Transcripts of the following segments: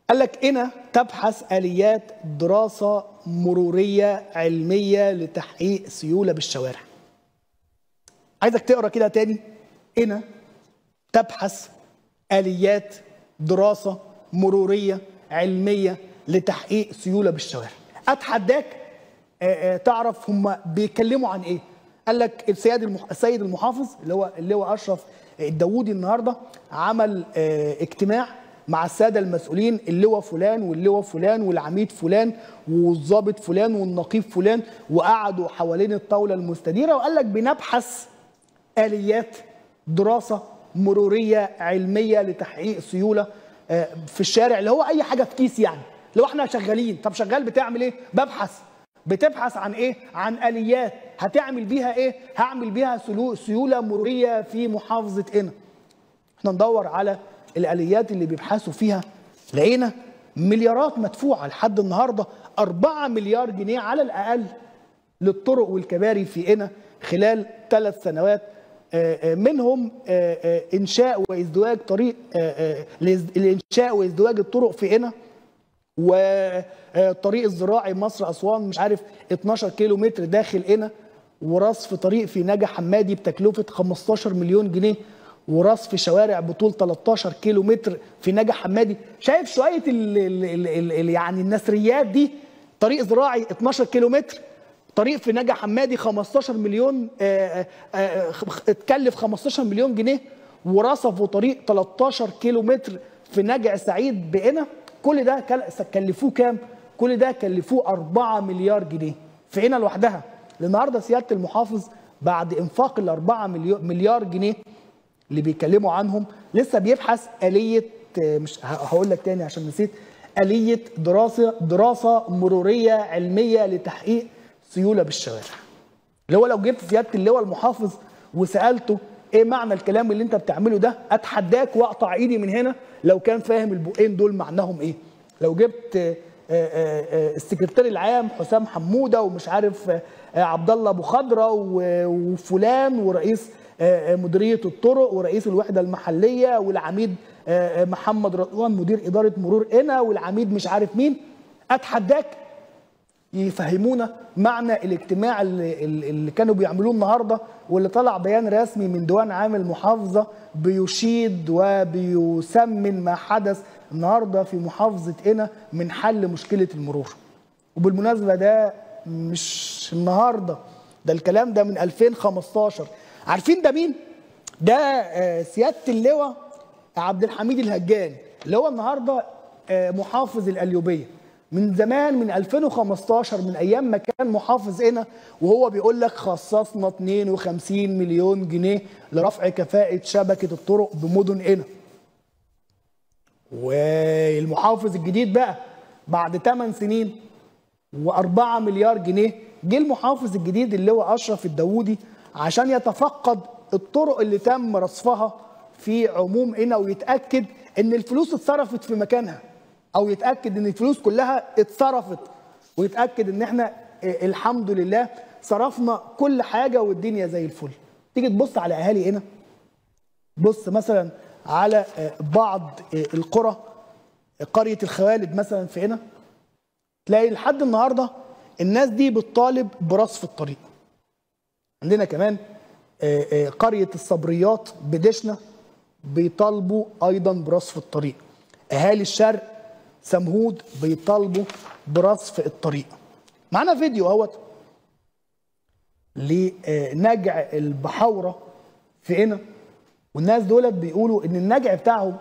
قال لك هنا تبحث آليات دراسة مرورية علمية لتحقيق سيولة بالشوارع. عايزك تقرا كده تاني. هنا تبحث آليات دراسة مرورية علمية لتحقيق سيولة بالشوارع. أتحداك تعرف هم بيتكلموا عن إيه. قال لك السيد المحافظ اللي هو أشرف الداوودي النهارده عمل اجتماع مع الساده المسؤولين، اللواء فلان واللواء فلان والعميد فلان والضابط فلان والنقيب فلان، وقعدوا حوالين الطاوله المستديره وقال لك بنبحث آليات دراسه مروريه علميه لتحقيق سيوله في الشارع، اللي هو اي حاجه في كيس يعني. لو احنا شغالين، طب شغال بتعمل ايه؟ بتبحث عن ايه؟ عن آليات هتعمل بيها ايه؟ هعمل بيها سيوله مروريه في محافظه قنا. احنا ندور على الآليات اللي بيبحثوا فيها، لقينا مليارات مدفوعه لحد النهارده، 4 مليار جنيه على الاقل للطرق والكباري في قنا خلال 3 سنوات، منهم انشاء وازدواج طريق الانشاء وازدواج الطرق في قنا، وطريق الزراعي مصر اسوان مش عارف 12 كيلو متر داخل قنا، ورصف طريق في نجا حمادي بتكلفه 15 مليون جنيه، ورصف شوارع بطول 13 كيلو متر في نجا حمادي. شايف شويه يعني النثريات دي. طريق زراعي 12 كيلو متر، طريق في نجا حمادي 15 مليون، اتكلف 15 مليون جنيه، ورصفوا طريق 13 كيلو متر في نجع سعيد بقنا. كل ده كلفوه كام؟ كل ده كلفوه 4 مليار جنيه في قنا لوحدها. النهارده سياده المحافظ بعد انفاق ال 4 مليار جنيه اللي بيتكلموا عنهم لسه بيبحث آلية، مش هقول لك تاني عشان نسيت، آلية دراسة مرورية علمية لتحقيق سيولة بالشوارع. اللي هو لو جبت سيادة اللواء المحافظ وسألته ايه معنى الكلام اللي انت بتعمله ده، اتحداك واقطع ايدي من هنا لو كان فاهم البقين دول معناهم ايه. لو جبت السكرتير العام حسام حموده ومش عارف عبد الله ابو خضره وفلان ورئيس مديريه الطرق ورئيس الوحده المحليه والعميد محمد رضوان مدير اداره مرور قنا والعميد مش عارف مين، اتحداك يفهمونا معنى الاجتماع اللي كانوا بيعملوه النهارده، واللي طلع بيان رسمي من ديوان عام المحافظه بيشيد وبيسمن ما حدث النهارده في محافظه قنا من حل مشكله المرور. وبالمناسبه ده مش النهارده، ده الكلام ده من 2015. عارفين ده مين؟ ده سياده اللواء عبد الحميد الهجان اللي هو النهارده محافظ القليوبيه. من زمان من 2015 من ايام ما كان محافظ قنا وهو بيقول لك خصصنا 52 مليون جنيه لرفع كفاءة شبكة الطرق بمدن قنا. والمحافظ الجديد بقى بعد 8 سنين و4 مليار جنيه جه المحافظ الجديد اللي هو أشرف الداوودي عشان يتفقد الطرق اللي تم رصفها في عموم قنا ويتأكد ان الفلوس اتصرفت في مكانها، او يتاكد ان الفلوس كلها اتصرفت، ويتاكد ان احنا الحمد لله صرفنا كل حاجه والدنيا زي الفل. تيجي تبص على اهالي هنا، بص مثلا على بعض القرى، قريه الخوالد مثلا في هنا، تلاقي لحد النهارده الناس دي بتطالب برصف الطريق. عندنا كمان قريه الصبريات بدشنا بيطالبوا ايضا برصف الطريق. اهالي الشرق سمهود بيطالبوا برصف الطريق. معانا فيديو اهوت لنجع البحوره في قنا، والناس دولت بيقولوا ان النجع بتاعهم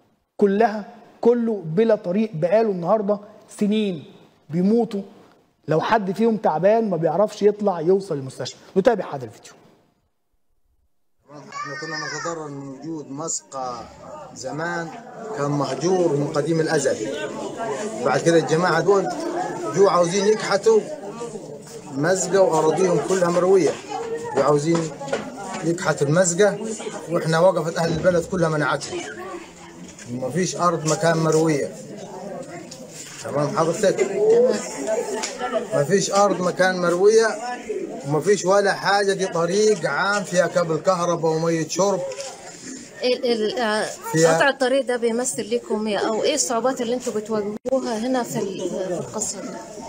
كله بلا طريق، بقاله النهارده سنين بيموتوا، لو حد فيهم تعبان ما بيعرفش يطلع يوصل المستشفى. نتابع هذا الفيديو. احنا كنا نتضرر من وجود مسقى زمان كان مهجور من قديم الازل. بعد كده الجماعه دول جو عاوزين يكحتوا مزقه واراضيهم كلها مرويه، وعاوزين يكحتوا المزقه، واحنا وقفت اهل البلد كلها منعتهم. ما فيش ارض مكان مرويه. تمام حضرتك؟ ما فيش ارض مكان مرويه وما فيش ولا حاجه، دي طريق عام فيها كابل كهرباء وميه شرب قطع الطريق ده بيمثل لكم ايه، او ايه الصعوبات اللي انتم بتواجهوها هنا في القصه دي؟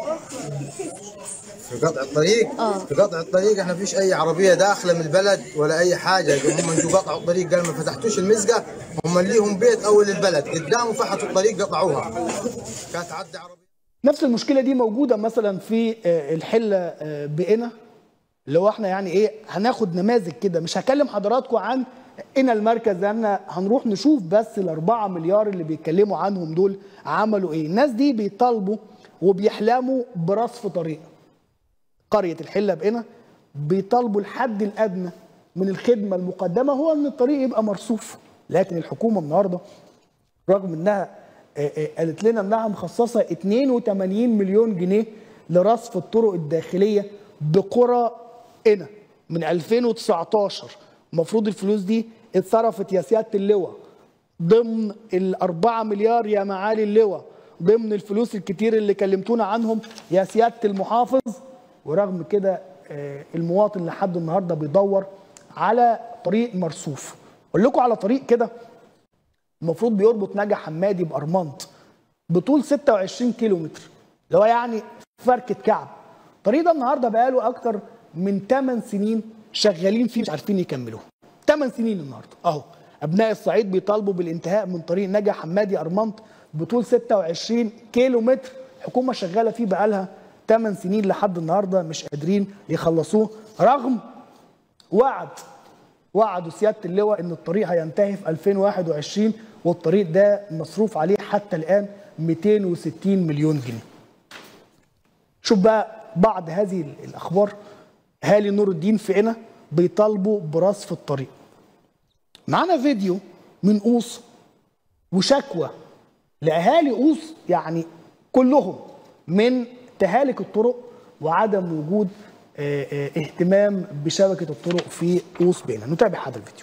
في قطع الطريق في قطع الطريق احنا فيش اي عربيه داخله من البلد ولا اي حاجه. هم جو قطعوا الطريق، قال ما فتحتوش المزقه، هم ليهم بيت اول البلد قدام وفتحوا الطريق قطعوها. كانت تعدي عربيه. نفس المشكله دي موجوده مثلا في الحله بقنا، اللي هو احنا يعني ايه هناخد نماذج كده. مش هكلم حضراتكم عن قنا المركز لان هنروح نشوف بس ال4 مليار اللي بيتكلموا عنهم دول عملوا ايه. الناس دي بيطالبوا وبيحلموا برصف طريق. قريه الحله بقنا بيطالبوا الحد الادنى من الخدمه المقدمه هو ان الطريق يبقى مرصوف، لكن الحكومه النهارده رغم انها قالت لنا انها مخصصه 82 مليون جنيه لرصف الطرق الداخليه بقرى قنا من 2019. المفروض الفلوس دي اتصرفت يا سياده اللواء ضمن ال4 مليار يا معالي اللواء، ضمن الفلوس الكتير اللي كلمتونا عنهم يا سياده المحافظ. ورغم كده المواطن لحد النهارده بيدور على طريق مرصوف. اقول لكم على طريق كده المفروض بيربط نجع حمادي بأرمنت بطول 26 كيلومتر، اللي هو يعني فركة كعب. الطريق ده النهارده بقاله اكتر من 8 سنين شغالين فيه مش عارفين يكملوه. 8 سنين النهارده اهو ابناء الصعيد بيطالبوا بالانتهاء من طريق نجع حمادي أرمنت بطول 26 كيلومتر. الحكومه شغاله فيه بقالها 8 سنين لحد النهارده مش قادرين يخلصوه، رغم وعدوا سياده اللواء ان الطريق هينتهي في 2021 والطريق ده مصروف عليه حتى الان 260 مليون جنيه. شوف بقى بعض هذه الاخبار. اهالي نور الدين في قنا بيطالبوا برصف الطريق. معانا فيديو من قوس وشكوى لاهالي قوس يعني كلهم من تهالك الطرق وعدم وجود اهتمام بشبكه الطرق في قوس بقنا. نتابع هذا الفيديو.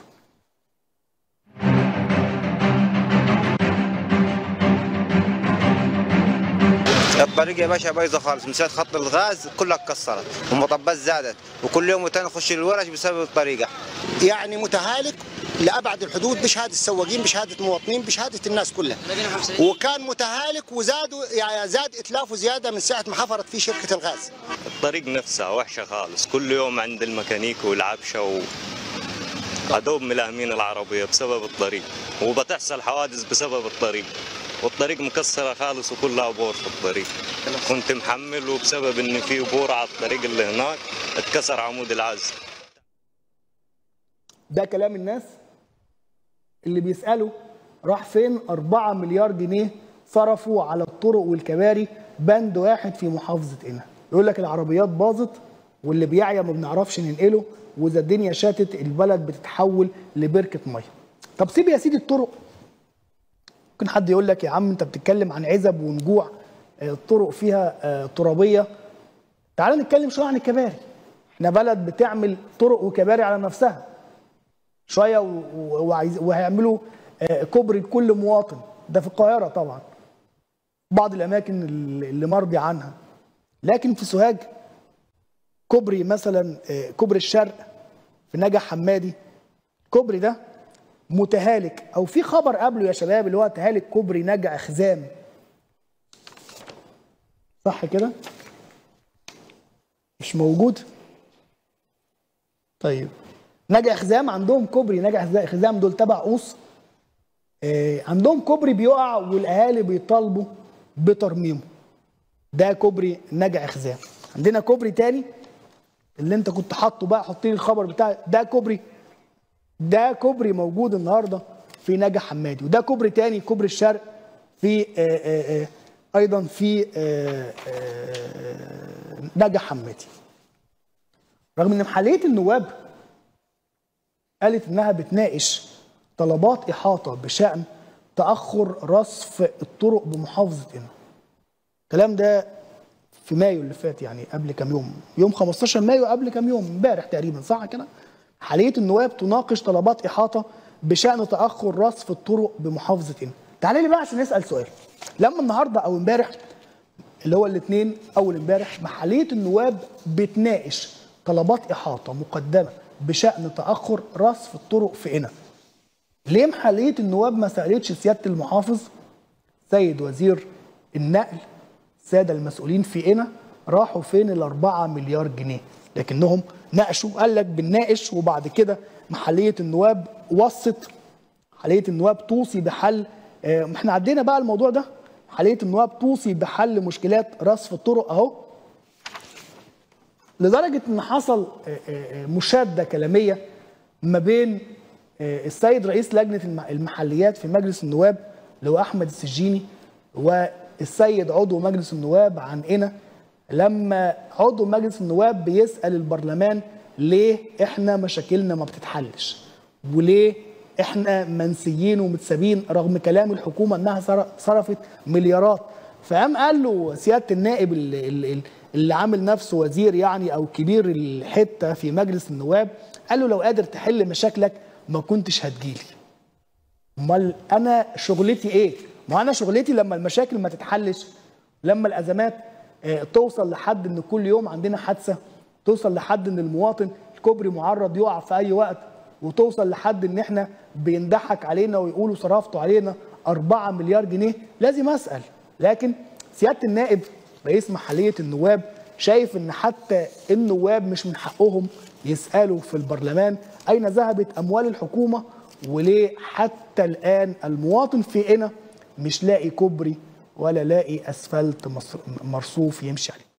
الطريق يا باشا بايظه خالص، من ساعه خط الغاز كلها اتكسرت والمطبات زادت وكل يوم وتاني نخش الورش بسبب الطريقه. يعني متهالك لابعد الحدود بشهاده السواقين بشهاده المواطنين بشهاده الناس كلها. وكان متهالك وزادوا يعني زاد اتلافه زياده من ساعه ما حفرت فيه شركه الغاز. الطريق نفسها وحشه خالص، كل يوم عند الميكانيك والعبشه عدوب ملامين العربيه بسبب الطريق، وبتحصل حوادث بسبب الطريق، والطريق مكسره خالص وكلها بور في الطريق. كنت محمل وبسبب ان في بور على الطريق اللي هناك اتكسر عمود العزل. ده كلام الناس اللي بيسالوا راح فين 4 مليار جنيه صرفوا على الطرق والكباري بند واحد في محافظه قنا. يقول لك العربيات باظت واللي بيعيا ما بنعرفش ننقله، واذا الدنيا شاتت البلد بتتحول لبركه ميه. طب سيب يا سيدي الطرق. ممكن حد يقول لك يا عم انت بتتكلم عن عزب ونجوع، الطرق فيها ترابيه. تعال نتكلم شويه عن الكباري. احنا بلد بتعمل طرق وكباري على نفسها شويه وهيعملوا كوبري لكل مواطن. ده في القاهره طبعا بعض الاماكن اللي مرضي عنها. لكن في سوهاج كوبري مثلا كوبري الشرق في نجع حمادي، الكوبري ده متهالك، او في خبر قبله يا شباب اللي هو تهالك كوبري نجع خزام. صح كده؟ مش موجود؟ طيب نجع خزام عندهم كوبري نجع خزام دول تبع قوس، عندهم كوبري بيقع والاهالي بيطالبوا بترميمه. ده كوبري نجع خزام. عندنا كوبري تاني اللي انت كنت حاطه بقى، حط لي الخبر بتاع ده كوبري موجود النهارده في نجع حمادي، وده كوبري تاني كوبري الشرق في ايضا في نجع حمادي. رغم ان محليه النواب قالت انها بتناقش طلبات احاطه بشان تاخر رصف الطرق بمحافظه قنا. الكلام ده في مايو اللي فات، يعني قبل كام يوم 15 مايو، قبل كام يوم، امبارح تقريبا، صح كده؟ حاليه النواب تناقش طلبات احاطه بشان تاخر رصف الطرق بمحافظه قنا. تعالى لي بقى عشان نسال سؤال. لما النهارده او امبارح اللي هو الاثنين اول امبارح محليه النواب بتناقش طلبات احاطه مقدمه بشان تاخر رصف الطرق في قنا، ليه محلية النواب ما سألتش سيادة المحافظ، سيد وزير النقل، السادة المسؤولين في قنا، راحوا فين ال4 مليار جنيه؟ لكنهم ناقشوا، قال لك بنناقش، وبعد كده محلية النواب وصت، محلية النواب توصي بحل، احنا عدينا بقى الموضوع ده، محلية النواب توصي بحل مشكلات رصف الطرق اهو، لدرجة ان حصل مشادة كلامية ما بين السيد رئيس لجنة المحليات في مجلس النواب اللي هو أحمد السجيني والسيد عضو مجلس النواب عن قنا، لما عضو مجلس النواب بيسأل البرلمان ليه احنا مشاكلنا ما بتتحلش، وليه احنا منسيين ومتسابين رغم كلام الحكومة انها صرفت مليارات. فقام قال له سيادة النائب اللي عامل نفسه وزير يعني او كبير الحتة في مجلس النواب، قال له لو قادر تحل مشاكلك ما كنتش هتجيلي. امال انا شغلتي ايه؟ ما انا شغلتي لما المشاكل ما تتحلش، لما الازمات توصل لحد ان كل يوم عندنا حادثه، توصل لحد ان المواطن الكوبري معرض يقع في اي وقت، وتوصل لحد ان احنا بيندحك علينا ويقولوا صرفتوا علينا 4 مليار جنيه، لازم اسال. لكن سياده النائب رئيس محليه النواب شايف ان حتى النواب مش من حقهم يسالوا في البرلمان اين ذهبت اموال الحكومه، وليه حتى الان المواطن في قنا مش لاقي كوبري ولا لاقي اسفلت مرصوف يمشي عليه.